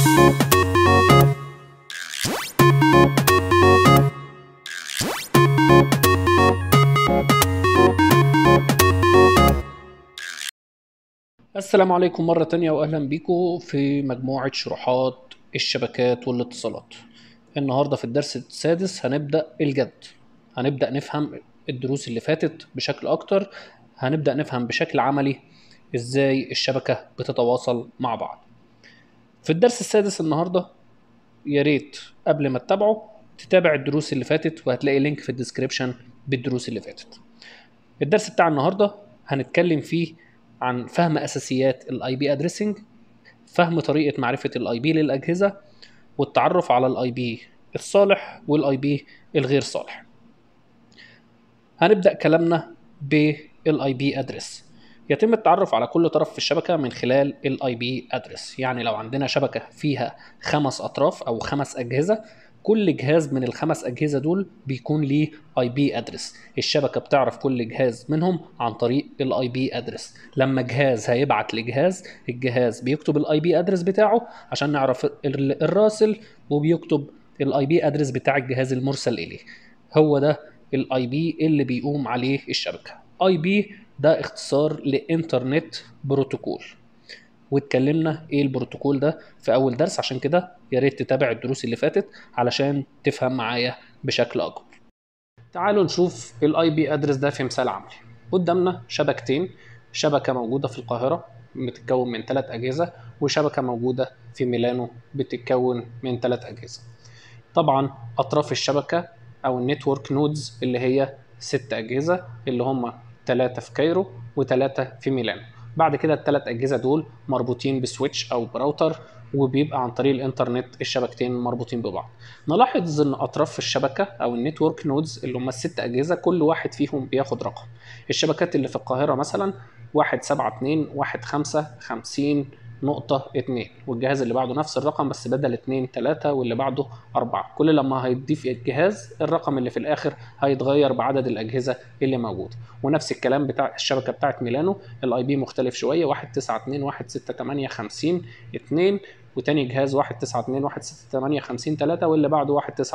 السلام عليكم مرة تانية وأهلا بيكم في مجموعة شروحات الشبكات والاتصالات. النهاردة في الدرس السادس هنبدأ الجد. هنبدأ نفهم الدروس اللي فاتت بشكل أكتر. هنبدأ نفهم بشكل عملي إزاي الشبكة بتتواصل مع بعض. في الدرس السادس النهاردة يا ريت قبل ما تتابعه تتابع الدروس اللي فاتت، وهتلاقي لينك في الديسكريبشن بالدروس اللي فاتت. الدرس بتاع النهارده هنتكلم فيه عن فهم اساسيات الاي بي ادريسنج، فهم طريقه معرفه الاي بي للاجهزه، والتعرف على الاي بي الصالح والاي بي الغير صالح. هنبدا كلامنا بالاي بي ادريس. يتم التعرف على كل طرف في الشبكه من خلال الاي بي ادريس. يعني لو عندنا شبكه فيها 5 اطراف او 5 اجهزه، كل جهاز من الخمس اجهزه دول بيكون ليه اي بي ادرس. الشبكه بتعرف كل جهاز منهم عن طريق الاي بي ادرس. لما جهاز هيبعت لجهاز، الجهاز بيكتب الاي بي ادرس بتاعه عشان نعرف الراسل، وبيكتب الاي بي ادرس بتاع الجهاز المرسل اليه. هو ده الاي بي اللي بيقوم عليه الشبكه. اي بي ده اختصار لانترنت بروتوكول، واتكلمنا ايه البروتوكول ده في اول درس، عشان كده يا ريت تتابع الدروس اللي فاتت علشان تفهم معايا بشكل اكبر. تعالوا نشوف الاي بي ادرس ده في مثال عملي. قدامنا شبكتين، شبكه موجوده في القاهره بتتكون من 3 اجهزه، وشبكه موجوده في ميلانو بتتكون من 3 اجهزه. طبعا اطراف الشبكه او النتورك نودز اللي هي 6 اجهزه، اللي هم 3 في كايرو و3 في ميلانو. بعد كده ال3 اجهزه دول مربوطين بسويتش او براوتر، وبيبقى عن طريق الانترنت الشبكتين مربوطين ببعض. نلاحظ ان اطراف الشبكه او النتورك نودز اللي هم ال6 اجهزه كل واحد فيهم بياخد رقم. الشبكات اللي في القاهره مثلا 172.1.5.50.2، والجهاز اللي بعده نفس الرقم بس بدل 2 3، واللي بعده 4. كل لما هيضيف الجهاز الرقم اللي في الاخر هيتغير بعدد الاجهزه اللي موجوده. ونفس الكلام بتاع الشبكه بتاعت ميلانو، الاي بي مختلف شويه 192.168.50.2، وتاني جهاز 192.168.50.3، واللي بعده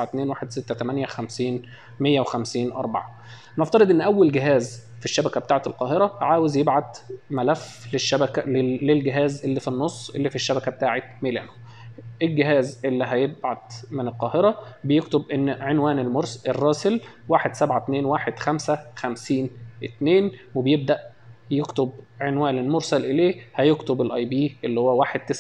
192.168.50.150.4. نفترض ان اول جهاز في الشبكه بتاعه القاهره عاوز يبعت ملف للشبكه للجهاز اللي في النص اللي في الشبكه بتاعه ميلانو. الجهاز اللي هيبعت من القاهرة بيكتب إن عنوان الراسل 172.1.5.50.2، وبيبدأ يكتب عنوان المرسل إليه، هيكتب الاي بي اللي هو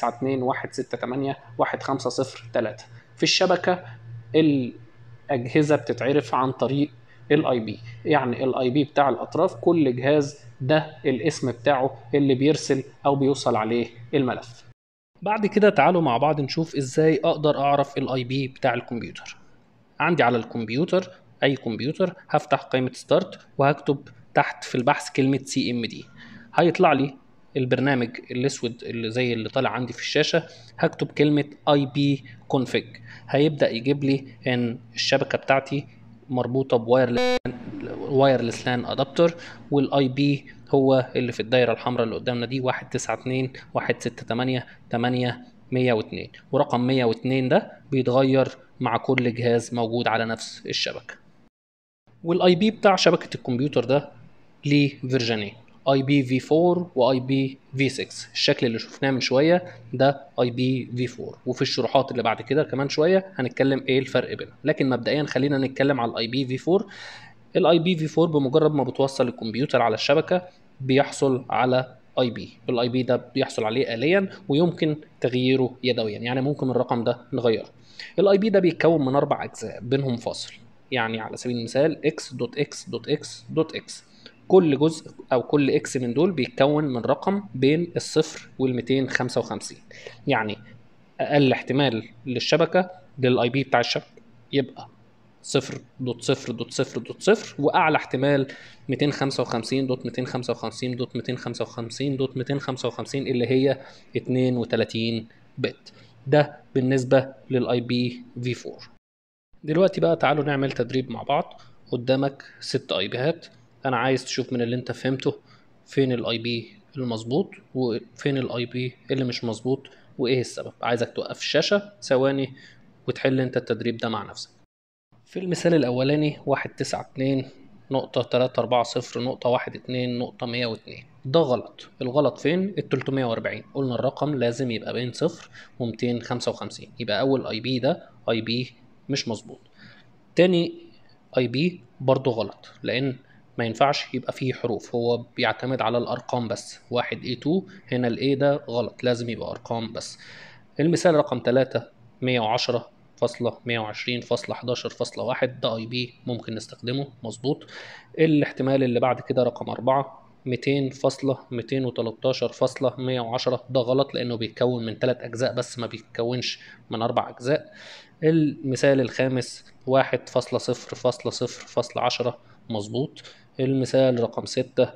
192.168.1.5.0.3. في الشبكة الأجهزة بتتعرف عن طريق الاي بي، يعني الاي بي بتاع الأطراف كل جهاز ده الاسم بتاعه اللي بيرسل أو بيوصل عليه الملف. بعد كده تعالوا مع بعض نشوف ازاي اقدر اعرف الاي بي بتاع الكمبيوتر. عندي على الكمبيوتر، اي كمبيوتر، هفتح قائمة ستارت وهكتب تحت في البحث كلمة سي ام دي. هيطلع لي البرنامج الاسود اللي زي اللي طالع عندي في الشاشة. هكتب كلمة اي بي كونفيج، هيبدأ يجيب لي ان الشبكة بتاعتي مربوطة بوايرلس لان ادابتر، والاي بي هو اللي في الدايره الحمراء اللي قدامنا دي 192.168.8.102. ورقم 102 ده بيتغير مع كل جهاز موجود على نفس الشبكه. والاي بي بتاع شبكه الكمبيوتر ده ليه فيرجنين، اي بي في 4 واي بي في 6. الشكل اللي شفناه من شويه ده اي بي في 4، وفي الشروحات اللي بعد كده كمان شويه هنتكلم ايه الفرق بينهم. لكن مبدئيا خلينا نتكلم على الاي بي في 4. الاي بي في 4 بمجرد ما بتوصل الكمبيوتر على الشبكه بيحصل على اي بي. الاي بي ده بيحصل عليه آليا ويمكن تغييره يدويا، يعني ممكن الرقم ده نغيره. الاي بي ده بيتكون من 4 اجزاء بينهم فاصل، يعني على سبيل المثال x.x.x.x. كل جزء او كل اكس من دول بيتكون من رقم بين الصفر وال 255. يعني اقل احتمال للشبكه للاي بي بتاع الشبكه يبقى 0.0.0.0، واعلى احتمال 255.255.255.255 اللي هي 32 بت. ده بالنسبه للاي بي في 4. دلوقتي بقى تعالوا نعمل تدريب مع بعض. قدامك 6 اي بيات، انا عايز تشوف من اللي انت فهمته فين الاي بي المظبوط وفين الاي بي اللي مش مظبوط وايه السبب. عايزك توقف الشاشة ثواني وتحل انت التدريب ده مع نفسك. في المثال الأولاني 192.340.12.12 ده غلط. الغلط فين؟ ال 340. قلنا الرقم لازم يبقى بين 0 و 255، يبقى أول اي بي ده اي بي مش مظبوط. تاني اي بي برضه غلط، لأن ما ينفعش يبقى فيه حروف، هو بيعتمد على الأرقام بس. 1A2 هنا ال A ده غلط، لازم يبقى أرقام بس. المثال رقم 3 110.120.11.1 ده اي بي ممكن نستخدمه مظبوط. الاحتمال اللي بعد كده رقم 4 200.213.110 ده غلط، لأنه بيتكون من 3 أجزاء بس، ما بيتكونش من 4 أجزاء. المثال الخامس 1.0.0.10 مظبوط. المثال رقم 6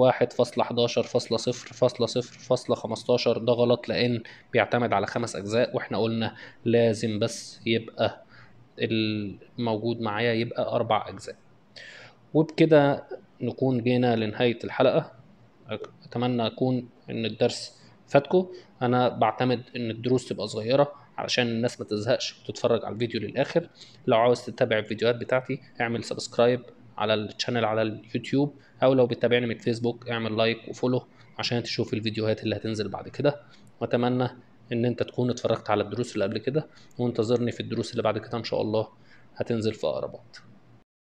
1.11.0.0.15 ده غلط، لأن بيعتمد على 5 أجزاء، وإحنا قلنا لازم بس يبقى الموجود معايا يبقى 4 أجزاء. وبكده نكون جينا لنهاية الحلقة. أتمنى أكون إن الدرس فاتكم. أنا بعتمد إن الدروس تبقى صغيرة علشان الناس ما تزهقش وتتفرج على الفيديو للآخر. لو عاوز تتابع الفيديوهات بتاعتي اعمل سبسكرايب على الشانل على اليوتيوب، أو لو بتتابعني من الفيسبوك اعمل لايك وفولو عشان تشوف الفيديوهات اللي هتنزل بعد كده. وأتمنى إن أنت تكون اتفرجت على الدروس اللي قبل كده، وانتظرني في الدروس اللي بعد كده إن شاء الله هتنزل في أقرب وقت.